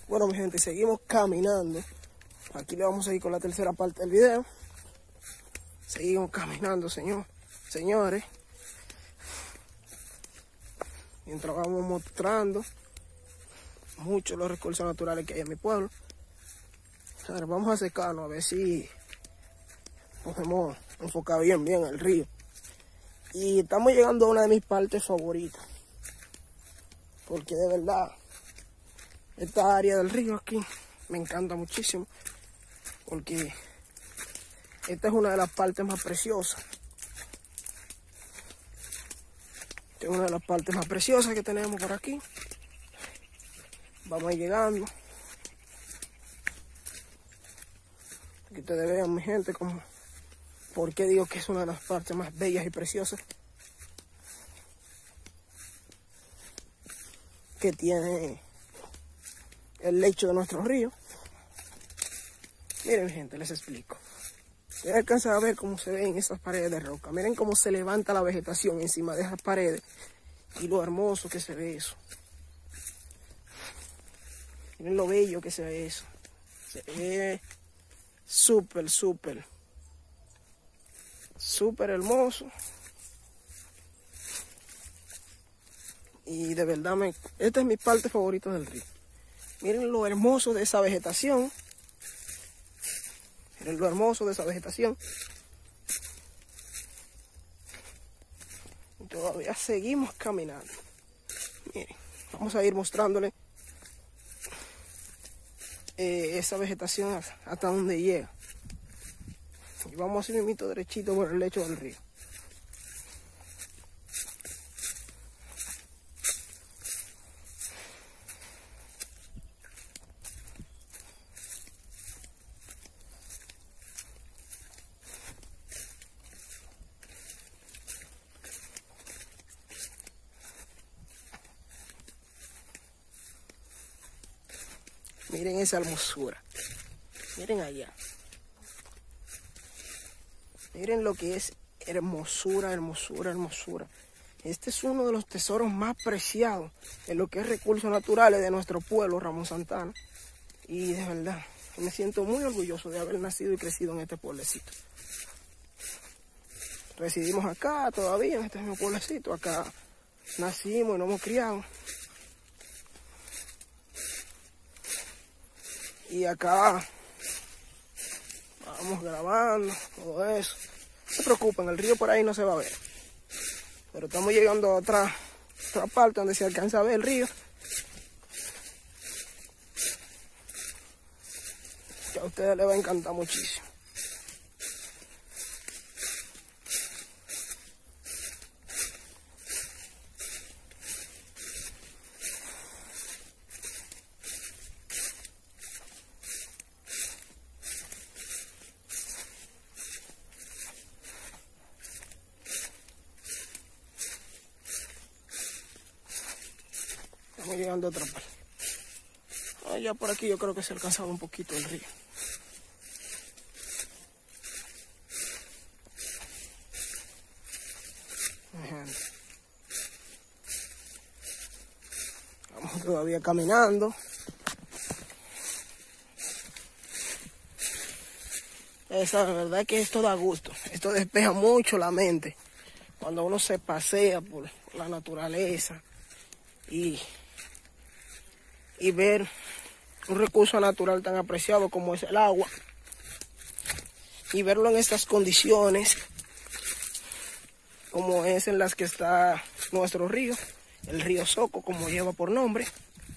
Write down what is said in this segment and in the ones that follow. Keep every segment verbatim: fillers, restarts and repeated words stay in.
Bueno, mi gente, seguimos caminando. Aquí le vamos a ir con la tercera parte del video. Seguimos caminando, señor, señores. Mientras vamos mostrando mucho los recursos naturales que hay en mi pueblo. Ahora vamos a acercarnos a ver si podemos enfocar bien, bien el río. Y estamos llegando a una de mis partes favoritas. Porque de verdad, esta área del río aquí me encanta muchísimo. Porque esta es una de las partes más preciosas. Esta es una de las partes más preciosas que tenemos por aquí. Vamos a ir llegando. Que ustedes vean, mi gente, como por qué digo que es una de las partes más bellas y preciosas que tiene el lecho de nuestro río. Miren, mi gente, les explico. Se alcanza a ver cómo se ven esas paredes de roca. Miren cómo se levanta la vegetación encima de esas paredes y lo hermoso que se ve eso. Miren lo bello que se ve eso. Se ve súper, súper, súper hermoso. Y de verdad, me, esta es mi parte favorita del río. Miren lo hermoso de esa vegetación. Miren lo hermoso de esa vegetación. Y todavía seguimos caminando. Miren, vamos a ir mostrándole eh, esa vegetación hasta donde llega. Y vamos a ir mismo derechito por el lecho del río. Miren esa hermosura. Miren allá. Miren lo que es hermosura, hermosura, hermosura. Este es uno de los tesoros más preciados en lo que es recursos naturales de nuestro pueblo, Ramón Santana. Y de verdad, me siento muy orgulloso de haber nacido y crecido en este pueblecito. Residimos acá todavía, en este mismo pueblecito. Acá nacimos y nos hemos criado. Y acá vamos grabando todo eso. No se preocupen, el río por ahí no se va a ver. Pero estamos llegando a otra, otra parte donde se alcanza a ver el río. Que a ustedes les va a encantar muchísimo. Estamos llegando a otra parte. Allá por aquí yo creo que se alcanzaba un poquito el río. Vamos todavía caminando. Esa la verdad es que esto da gusto. Esto despeja mucho la mente. Cuando uno se pasea por, por la naturaleza y, y ver un recurso natural tan apreciado como es el agua. Y verlo en estas condiciones como es en las que está nuestro río, el río Soco, como lleva por nombre.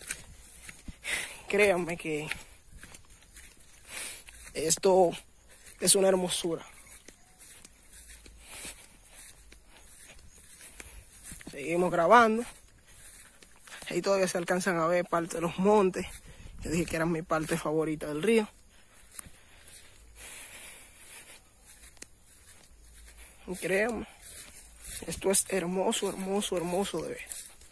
Créanme que esto es una hermosura. Seguimos grabando. Ahí todavía se alcanzan a ver parte de los montes. Yo dije que eran mi parte favorita del río. Y créanme, esto es hermoso, hermoso, hermoso de ver.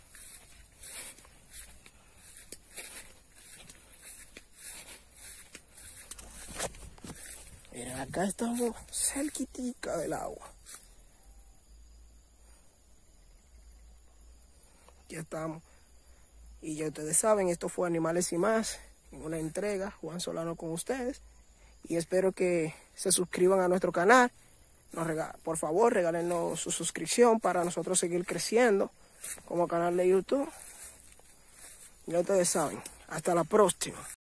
Miren, acá estamos cerquitica del agua. Ya estamos. Y ya ustedes saben, esto fue Animales y Más. en una entrega, Juan Solano con ustedes. Y espero que se suscriban a nuestro canal. Nos rega- por favor, regálenos su suscripción para nosotros seguir creciendo como canal de YouTube. Ya ustedes saben. Hasta la próxima.